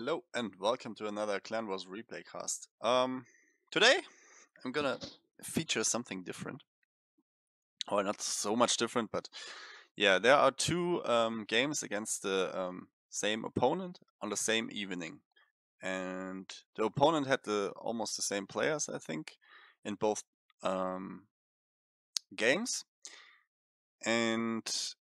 Hello and welcome to another Clan Wars replay cast. Today I'm gonna feature something different, or not so much different, but yeah, there are two games against the same opponent on the same evening, and the opponent had almost the same players, I think, in both games. And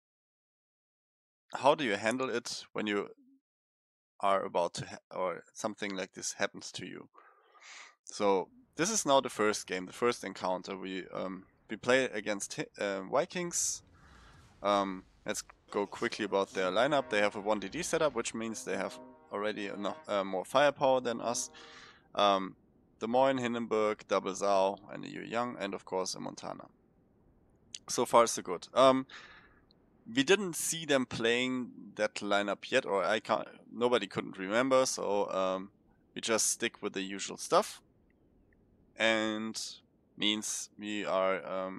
how do you handle it when you are about to or something like this happens to you? So this is now the first game, the first encounter. We play against Vikings. Let's go quickly about their lineup. They have a 1DD setup, which means they have already enough more firepower than us. Des Moines, Hindenburg, Double Zhao, and a Yu Yang, and of course a Montana. So far so good. We didn't see them playing that lineup yet, or nobody couldn't remember, so we just stick with the usual stuff. And means we are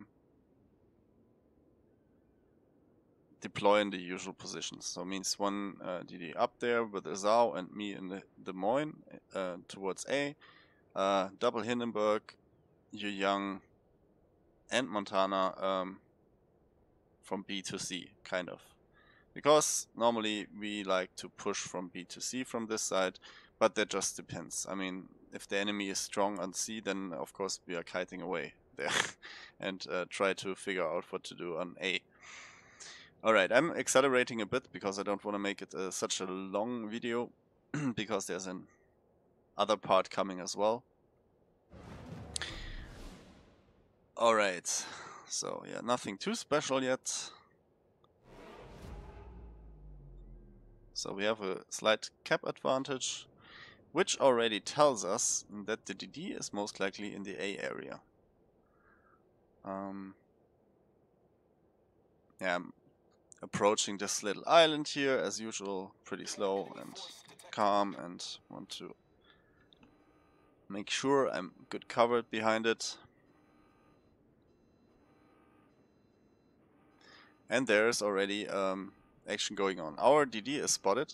deploying the usual positions. So means one DD up there with a Zhao and me in the Des Moines towards A, double Hindenburg, Yu Yang, and Montana from B to C, kind of. Because normally we like to push from B to C from this side, but that just depends. I mean, if the enemy is strong on C, then of course we are kiting away there and try to figure out what to do on A. Alright, I'm accelerating a bit because I don't want to make it such a long video because there's an other part coming as well. Alright, so yeah, nothing too special yet. So we have a slight cap advantage, which already tells us that the DD is most likely in the A area. Yeah, I'm approaching this little island here, as usual, pretty slow and calm, and want to make sure I'm good covered behind it. And there's already action going on. Our DD is spotted.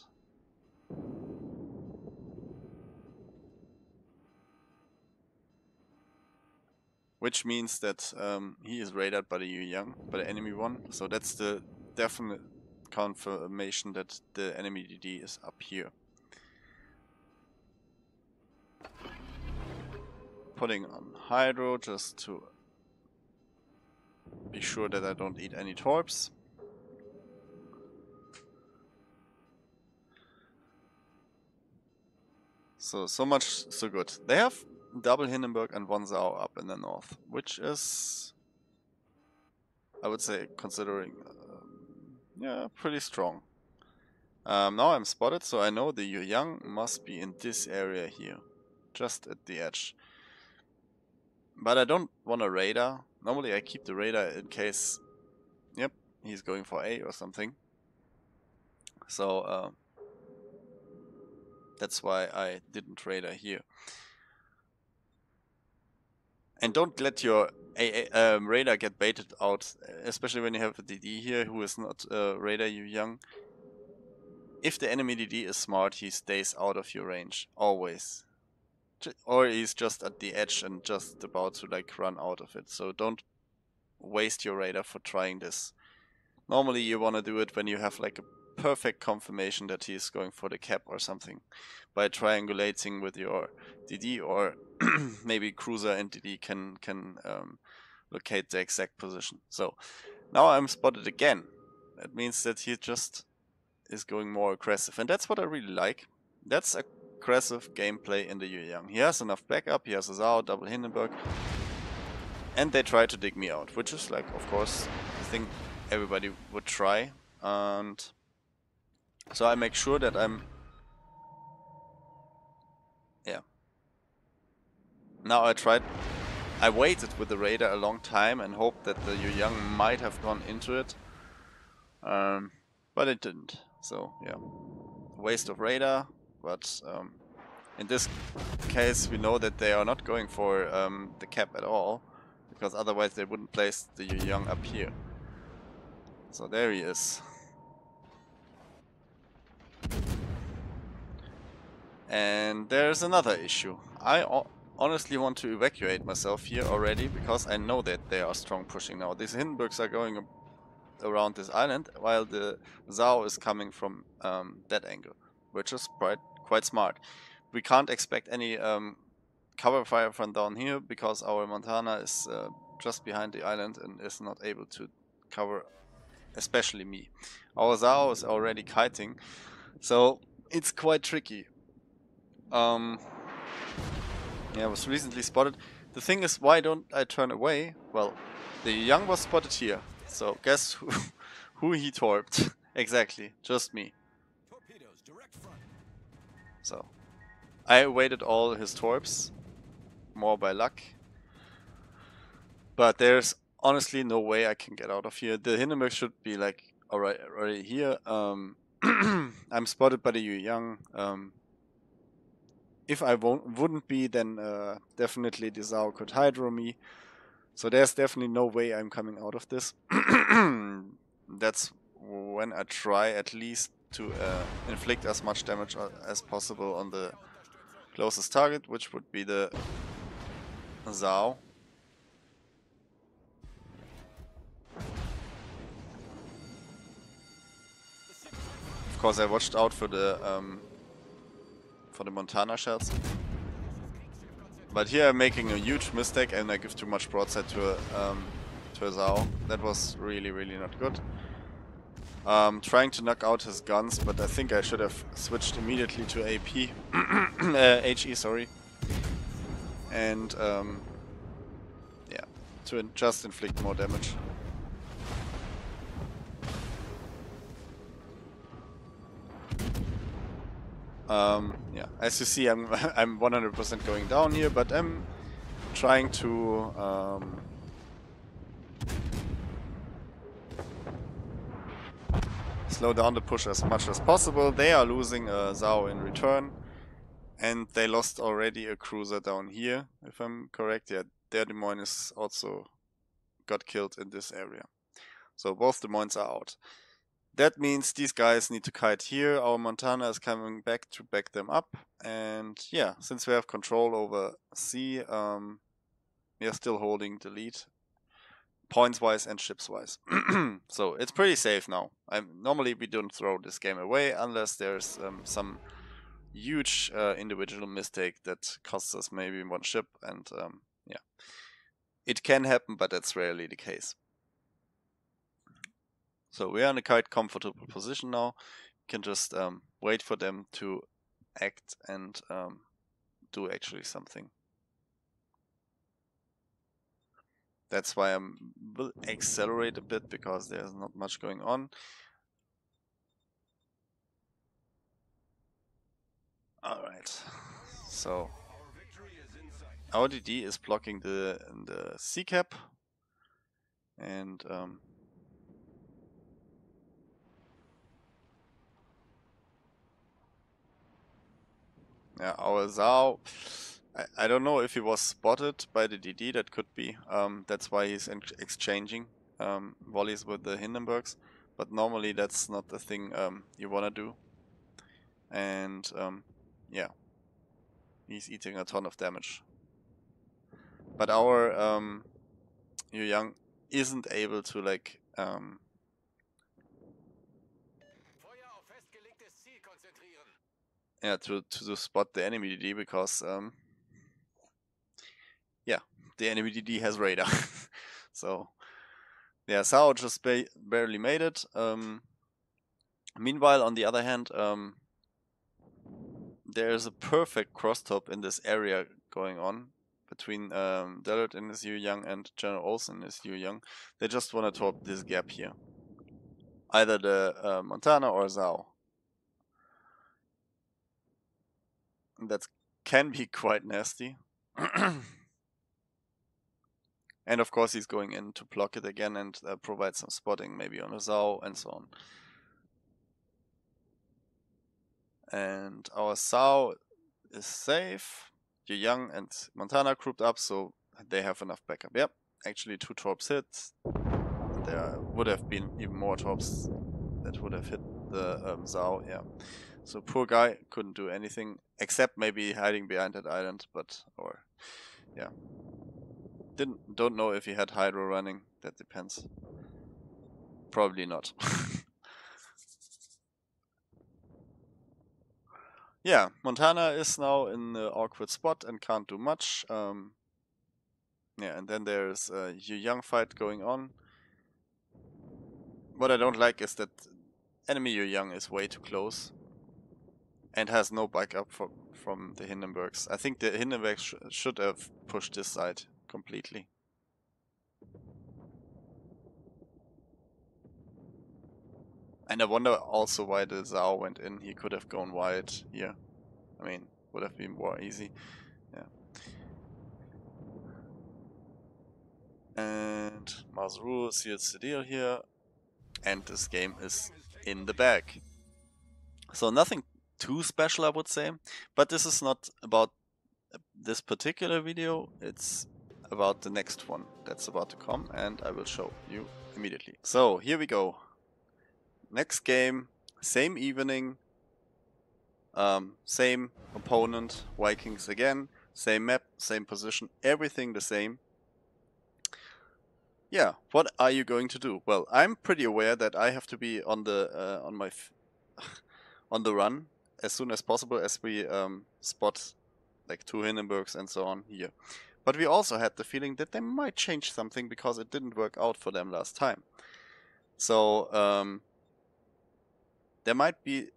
Which means that he is raided by the Yu Yang, by the enemy one. So that's the definite confirmation that the enemy DD is up here. Putting on Hydro just to be sure that I don't eat any torps. So much so good. They have double Hindenburg and one Zhao up in the north, which is, I would say, considering, yeah, pretty strong. Now I'm spotted, so I know the Yu Yang must be in this area here, just at the edge. But I don't want a radar. Normally I keep the radar in case, yep, he's going for A or something. So that's why I didn't radar here. And don't let your radar get baited out, especially when you have a DD here who is not radar Yu Yang. If the enemy DD is smart, he stays out of your range, always. Or he's just at the edge and just about to like run out of it. So don't waste your radar for trying this. Normally you want to do it when you have like a perfect confirmation that he is going for the cap or something, by triangulating with your DD, or maybe Cruiser and DD can locate the exact position. So now I'm spotted again. That means that he just is going more aggressive, and that's what I really like. That's aggressive gameplay in the Yu Yang. He has enough backup, he has a Zhao, double Hindenburg, and they try to dig me out, which is like, of course, the thing everybody would try. And so I make sure that I'm, yeah. Now I waited with the radar a long time and hoped that the Yu Yang might have gone into it, but it didn't. So yeah, waste of radar. But in this case, we know that they are not going for the cap at all, because otherwise they wouldn't place the Yu Yang up here. So there he is. And there's another issue. I honestly want to evacuate myself here already, because I know that they are strong pushing now. These Hindenburgs are going around this island, while the Zhao is coming from that angle, which is quite smart. We can't expect any cover fire from down here, because our Montana is just behind the island and is not able to cover, especially me. Our Zhao is already kiting, so it's quite tricky. Yeah, I was recently spotted. The thing is, why don't I turn away? Well, the young was spotted here, so guess who he torped? Exactly, just me. So, I awaited all his torps, more by luck. But there's honestly no way I can get out of here. The Hindenburg should be like already here. I'm spotted by the Yu Yang. If I wouldn't be, then definitely the Zhao could hydro me. So there's definitely no way I'm coming out of this. That's when I try at least to inflict as much damage as possible on the closest target, which would be the Zhao. Of course, I watched out for the Montana shells. But here I'm making a huge mistake and I give too much broadside to a Zhao. That was really not good. Trying to knock out his guns, but I think I should have switched immediately to AP. HE, sorry. And yeah, to just inflict more damage. Yeah, as you see, I'm 100% going down here, but I'm trying to slow down the push as much as possible. They are losing Zhao in return, and they lost already a cruiser down here, if I'm correct. Yeah, their Des Moines is also got killed in this area. So both Des Moines are out. That means these guys need to kite here. Our Montana is coming back to back them up. And yeah, since we have control over sea, we are still holding the lead, points-wise and ships-wise. So it's pretty safe now. Normally we don't throw this game away unless there's some huge individual mistake that costs us maybe one ship. And yeah, it can happen, but that's rarely the case. So we are in a quite comfortable position now. We can just wait for them to act and do actually something. That's why I will accelerate a bit, because there's not much going on. Alright, so our DD is blocking the sea cap, and yeah, our Zhao, I don't know if he was spotted by the DD, that could be. That's why he's exchanging volleys with the Hindenburgs, but normally that's not the thing you wanna do. And yeah, he's eating a ton of damage. But our Yu Yang isn't able to like yeah, to spot the enemy DD, because yeah, the enemy DD has radar. So yeah, Zhao just barely made it. Meanwhile, on the other hand, there's a perfect crosstop in this area going on between Dellert and his Yu Yang and General Olsen and his Yu Yang. They just want to top this gap here. Either the Montana or Zhao. That can be quite nasty. And of course he's going in to block it again and provide some spotting, maybe on a Zhao and so on. And our Zhao is safe. Yu Yang and Montana grouped up, so they have enough backup. Yep, actually 2 torps hit. There would have been even more torps that would have hit the Zhao, yeah. So poor guy couldn't do anything except maybe hiding behind that island, but yeah. Don't know if he had Hydro running. That depends. Probably not. Yeah, Montana is now in the awkward spot and can't do much. Yeah, and then there's a Yu Yang fight going on. What I don't like is that enemy Yu Yang is way too close and has no backup from the Hindenburgs. I think the Hindenburgs should have pushed this side completely. And I wonder also why the Zhao went in. He could have gone wide here. I mean, would have been more easy. Yeah. And Mazrul seals the deal here. And this game is in the bag. So nothing too special, I would say. But this is not about this particular video. It's about the next one that's about to come. And I will show you immediately. So here we go. Next game, same evening, same opponent, Vikings again, same map, same position, everything the same. Yeah, what are you going to do? Well, I'm pretty aware that I have to be on the on the run as soon as possible as we spot like 2 Hindenburgs and so on here. But we also had the feeling that they might change something because it didn't work out for them last time. So there might be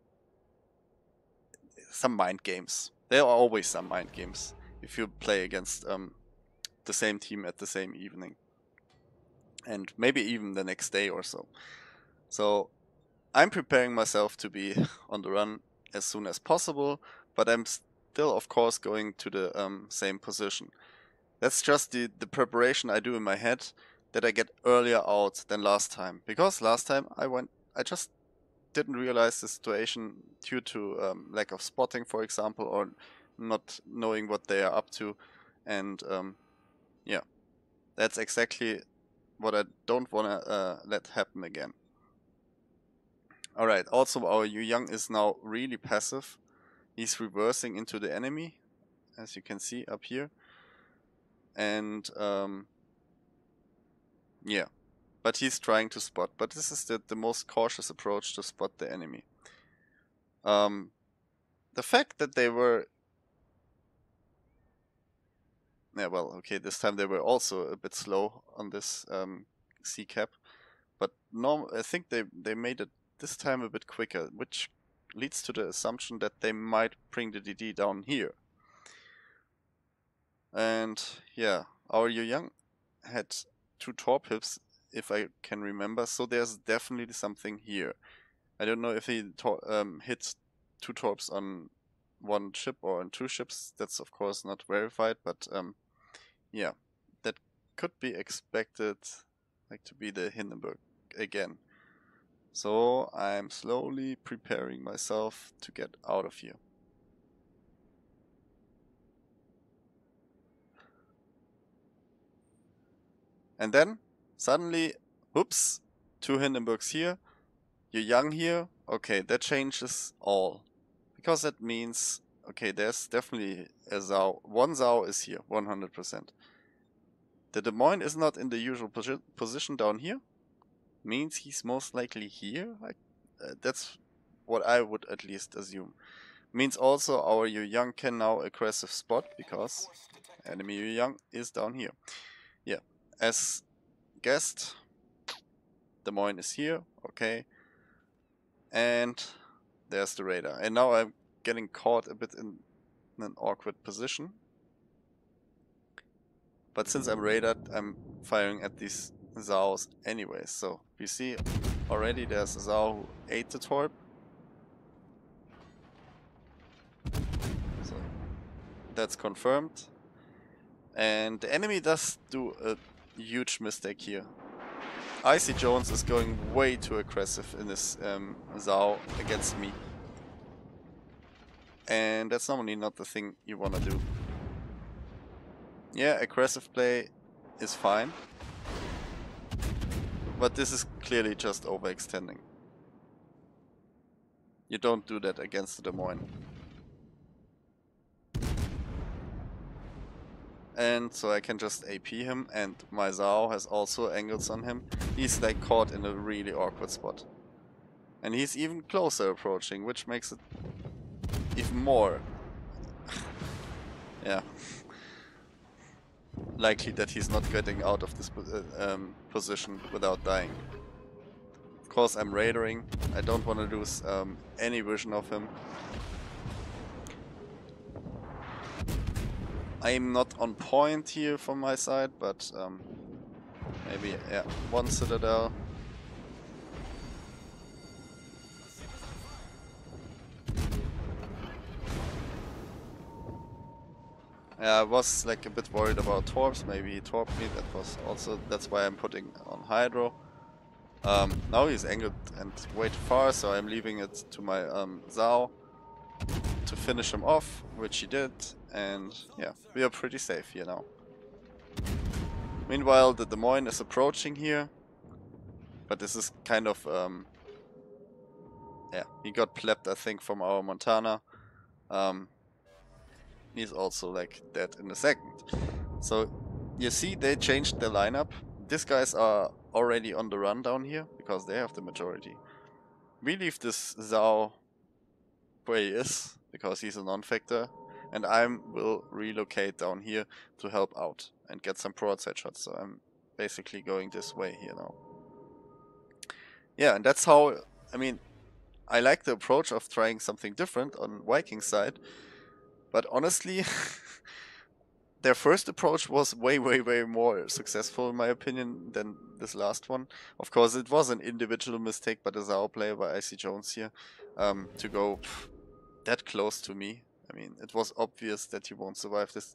some mind games. There are always some mind games if you play against the same team at the same evening. And maybe even the next day or so. So I'm preparing myself to be on the run as soon as possible, but I'm still of course going to the same position. That's just the preparation I do in my head, that I get earlier out than last time. Because last time I just didn't realize the situation due to lack of spotting, for example, or not knowing what they are up to. And yeah, that's exactly what I don't want to let happen again. Alright, also our Yu Yang is now really passive. He's reversing into the enemy, as you can see up here. And yeah, but he's trying to spot. But this is the most cautious approach to spot the enemy. The fact that they were... Yeah, well, okay, this time they were also a bit slow on this C-cap. But I think they made it this time a bit quicker, which leads to the assumption that they might bring the DD down here. And yeah, our Yu Yang had 2 torpedoes, if I can remember, so there's definitely something here. I don't know if he hit 2 torps on 1 ship or on 2 ships. That's of course not verified, but yeah, that could be expected, like, to be the Hindenburg again. So I'm slowly preparing myself to get out of here. And then suddenly, oops, 2 Hindenburgs here, Yu Yang here. Okay, that changes all. Because that means, okay, there's definitely a Zhao. 1 Zhao is here, 100%. The Des Moines is not in the usual position down here. Means he's most likely here. That's what I would at least assume. Means also our Yu Yang can now aggressive spot, because enemy Yu Yang is down here. Yeah, as guessed, Des Moines is here, okay. And there's the radar. And now I'm getting caught a bit in an awkward position. But since I'm radared, I'm firing at these Zhaos anyway. So we see already there's a Zhao who ate the torp. So that's confirmed. And the enemy does do a huge mistake here. Icy Jones is going way too aggressive in this Zhao against me. And that's normally not the thing you want to do. Yeah, aggressive play is fine. But this is clearly just overextending. You don't do that against the Des Moines. And so I can just AP him, and my Zhao has also angles on him. He's like caught in a really awkward spot. And he's even closer approaching, which makes it even more yeah, likely that he's not getting out of this position without dying. Of course I'm raidering, I don't want to lose any vision of him. I'm not on point here from my side, but maybe, yeah, one citadel. Yeah, I was like a bit worried about Torps, maybe he torped me, that's why I'm putting on Hydro. Now he's angled and way too far, so I'm leaving it to my Zhao to finish him off, which he did, and yeah, we are pretty safe here now. Meanwhile, the Des Moines is approaching here, but this is kind of, yeah, he got plepped, I think, from our Montana. He's also like dead in a second. So you see, they changed their lineup. These guys are already on the run down here because they have the majority. We leave this Zhao where he is because he's a non-factor, and I will relocate down here to help out and get some broadside shots. So I'm basically going this way here now. Yeah, and that's how, I mean, I like the approach of trying something different on Viking side, but honestly, their first approach was way more successful in my opinion than this last one. Of course, it was an individual mistake by the Zhao player, by Icy Jones here, to go that close to me. I mean, it was obvious that he won't survive this.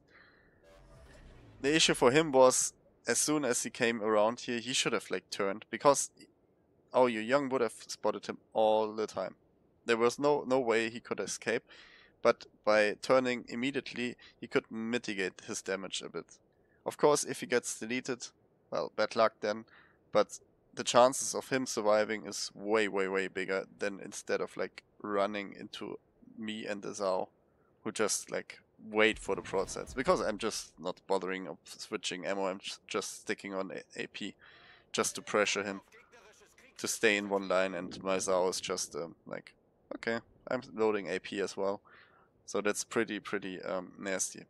The issue for him was, as soon as he came around here, he should have like turned, because our Yu Young would have spotted him all the time. There was no way he could escape. But by turning immediately, he could mitigate his damage a bit. Of course, if he gets deleted, well, bad luck then, but the chances of him surviving is way bigger than instead of like running into me and the Zhao, who just like wait for the broadsides. Because I'm just not bothering of switching ammo, I'm just sticking on AP, just to pressure him to stay in one line, and my Zhao is just like, okay, I'm loading AP as well. So that's pretty nasty.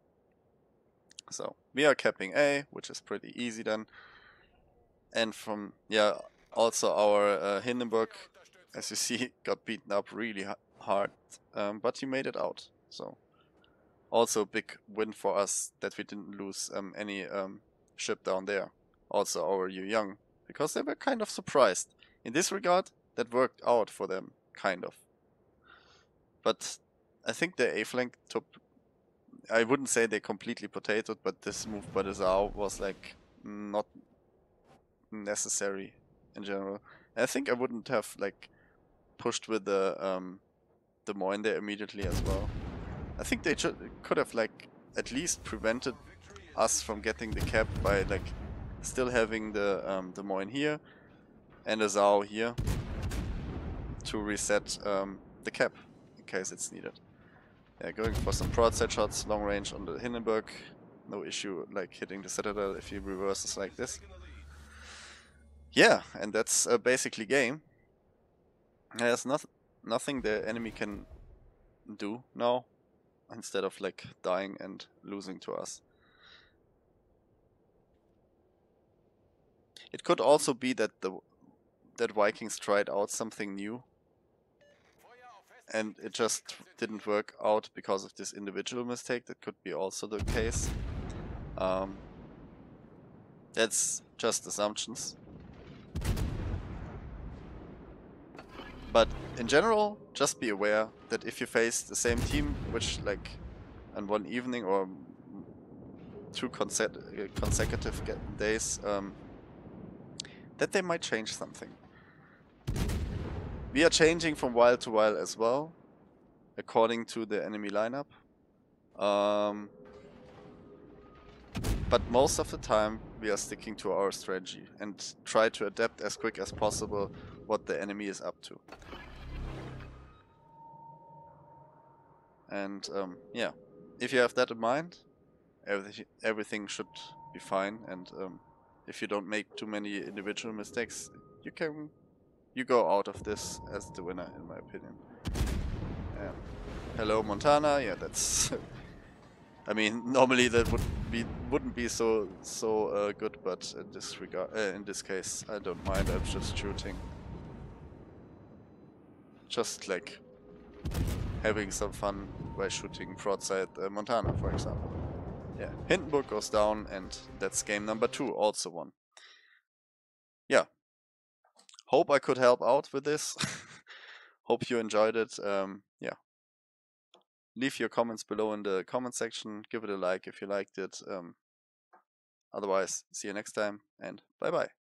So we are capping A, which is pretty easy then. And from, yeah, also our Hindenburg, as you see, got beaten up really hard, but he made it out. So also a big win for us that we didn't lose any ship down there. Also our Yu Young, because they were kind of surprised. In this regard, that worked out for them, kind of. But I think the A flank took, I wouldn't say they completely potatoed, but this move by the Zhao was like not necessary in general. And I think I wouldn't have like pushed with the Des Moines there immediately as well. I think they could have like at least prevented us from getting the cap by like still having the Des Moines here and the Zhao here to reset the cap in case it's needed. Yeah, going for some broadside shots, long range on the Hindenburg. No issue like hitting the Citadel if he reverses like this. Yeah, and that's basically game. There's nothing the enemy can do now, instead of like dying and losing to us. It could also be that that Vikings tried out something new, and it just didn't work out because of this individual mistake. That could be also the case. That's just assumptions. But in general, just be aware that if you face the same team, which like on one evening or 2 consecutive days, that they might change something. We are changing from while to while as well, according to the enemy lineup. But most of the time we are sticking to our strategy and try to adapt as quick as possible what the enemy is up to. And yeah, if you have that in mind, everything should be fine. And if you don't make too many individual mistakes, you go out of this as the winner, in my opinion. Hello, Montana. Yeah, that's. I mean, normally that wouldn't be so good, but in this case, I don't mind. I'm just shooting, just like having some fun by shooting broadside Montana, for example. Yeah, Hindenburg goes down, and that's game number 2, also won. Yeah, hope I could help out with this. Hope you enjoyed it. Yeah, leave your comments below in the comment section. Give it a like if you liked it. Otherwise, see you next time, and bye bye.